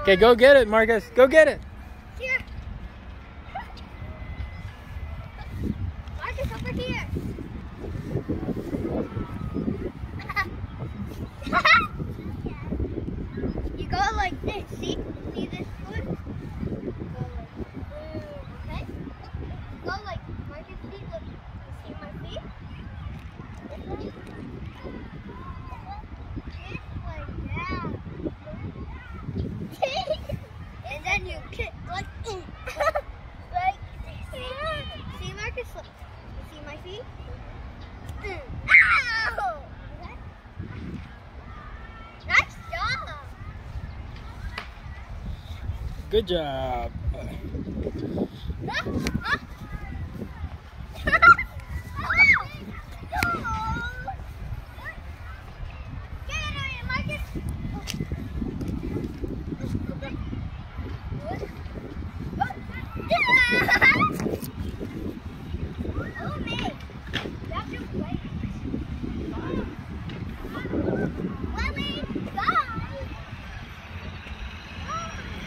Okay, go get it, Marcus. Go get it. Here. Marcus, over here. You go like this. See this foot? Go like, okay? Go like Marcus' feet. Look, you see my feet? Like that. And then you kick like like this. See Marcus? Look. You see my feet? Ow! Okay. Nice job. Good job. Oh, me. That's your place.